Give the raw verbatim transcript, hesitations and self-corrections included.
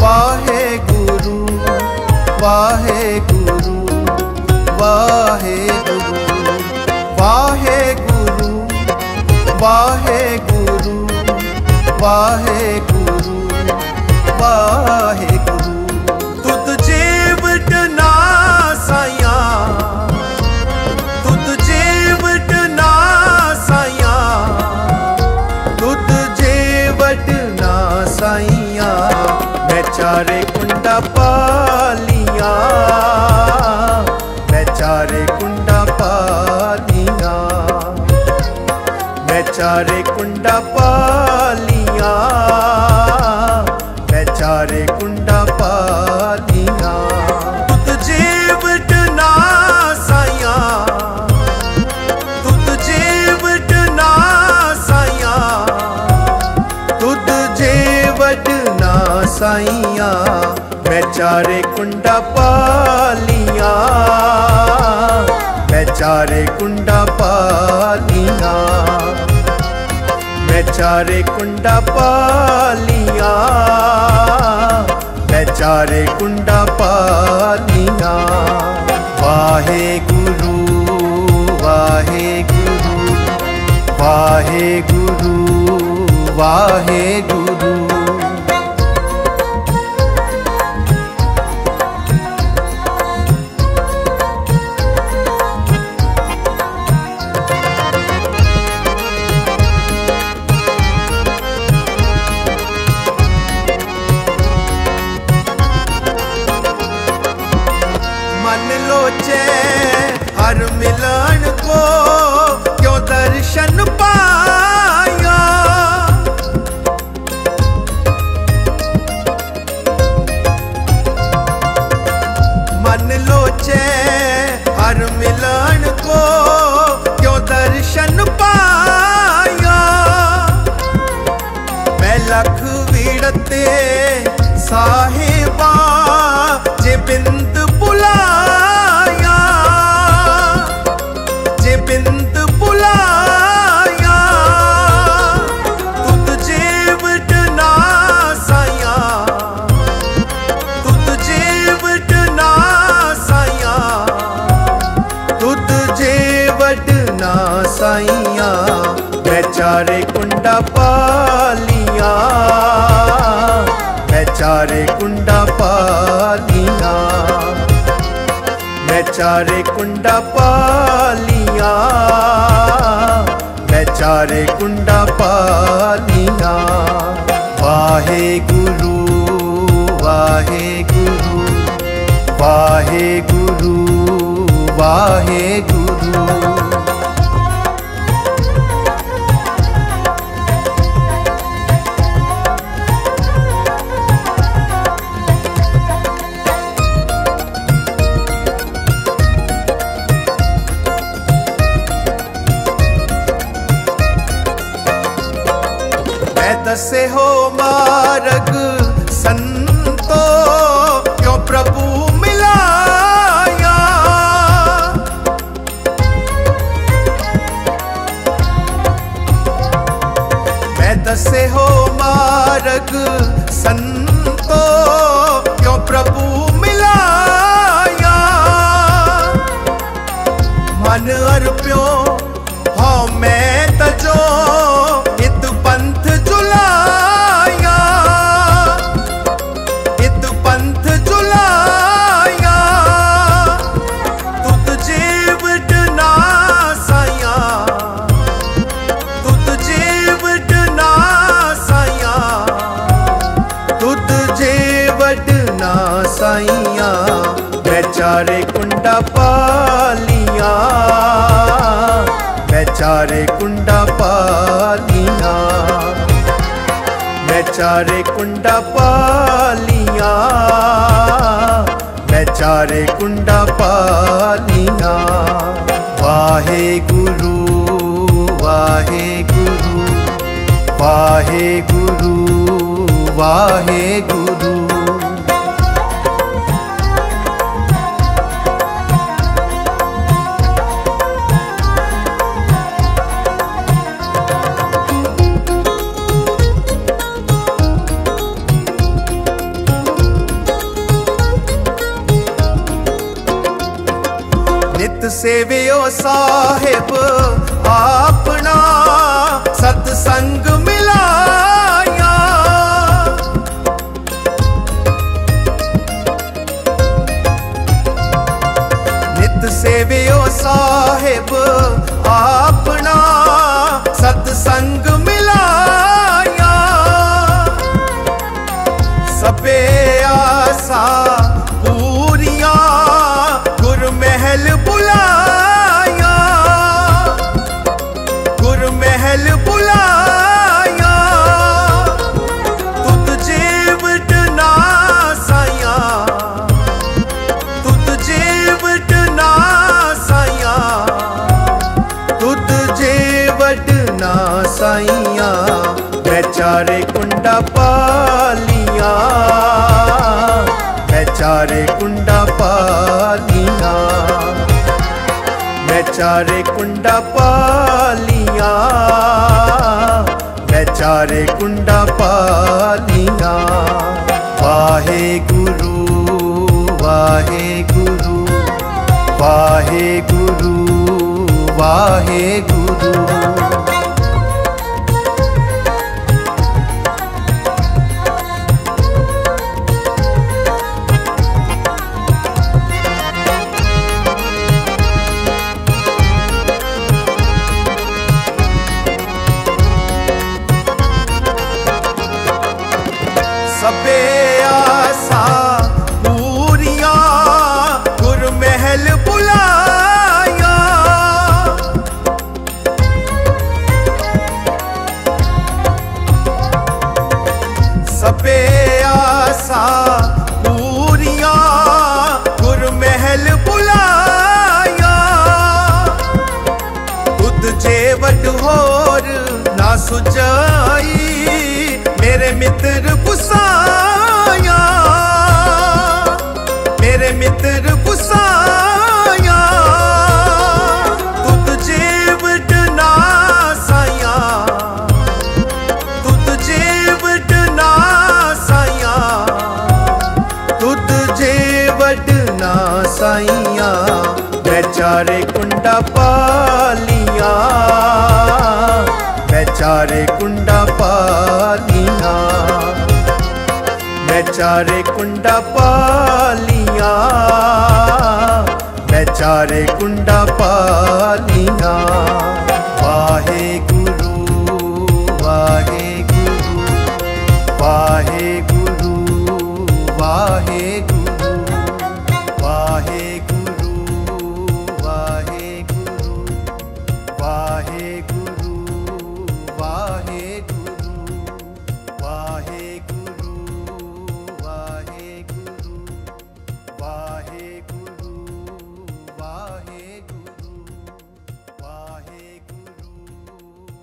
वाहे गुरु वाहे गुरु वाहे गुरु वाहे गुरु वाहे गुरु वाहे गुरु वाहे गुरु। तुद जीवट ना साया तुद जीवट ना साया तुद जीवट ना साइया। मैं चारे कुंडा पालिया मैं चारे कुंडा पालिया मैं चारे कुंडा पालिया मैं चारे कुंडा पालिया। तुद जीवट ना साया तुद जीवट ना साया तुद जीवट ना साइया। मैं चारे कुंडा पालिया मैं चारे कुंडा पालिया मैं चारे कुंडा पालिया मैं चारे कुंडा पालिया। वाहे गुरु वाहे गुरु वाहे गुरु वाहे गुरु। हर मिलन को क्यों दर्शन पाया मन लोचे हर मिलन को क्यों दर्शन पाया। मैं लख विड़ते साहिबा जे बिंद बुलाया जे बिंद बुलाया। तुद जीवट ना साया तुद जीवट ना साया तुद जीवट ना साइया। मैं चारे कुंडा पालिया मैं चारे कुंडा पालिया मैं चारे कुंडा पालिया मैं चारे कुंडा पालिया। वाहे गुरु वाहे गुरु वाहे गुरु वाहे गुरु। दसे हो मार्ग संतो क्यों प्रभु मिलाया। मैं दसे हो मार्ग संतो क्यों प्रभु मिलाया। मन अर्प्यो हो मैं तजो इत पंथ जुलाया इत पंथ जुलाया। तुद जीवट ना साया तुद जीवट ना साया तुद जीवट ना साइया। मैं चारे कुंडा पालिया मैं चारे कुंडा पालिया मैं चारे कुंडा पालिया मैं चारे कुंडा पालिया। वाहे गुरु वाहे गुरु वाहे गुरु वाहे गुरु। सेवियो साहिब आपना सतसंग मिलाया। नित सेवियो साहिब आपना सतसंग मिलाया। सबे आसा पूरिया गुर महल बुलाया। गुर महल बुलाया। तुत जीवट ना साया। तुत जीवट ना साया। तुत जीवट ना साइया। मैं चारे कुंडा पालिया। मैं चारे कुंडा पालिया। मैं चारे कुंडा पालिया। मैं चारे कुंडा पालिया। वाहे गुरु वाहे गुरु वाहे गुरु वाहे गुरु। सबे आसा पूरिया गुर महल बुलाया। सबे आसा पूरिया गुर महल बुलाया। तुद जेवट होर ना सुजाई। मेरे मित्र पुसाया। मेरे मित्र पुसाया। तुत जीवट ना साया। तुत जीवट ना साया। तुत जीवट ना साइया। मैं चारे कुंडा पालिया। मैं चारे कुंडा पालिया। मैं चारे कुंडा पालिया। मैं चारे कुंडा पालिया।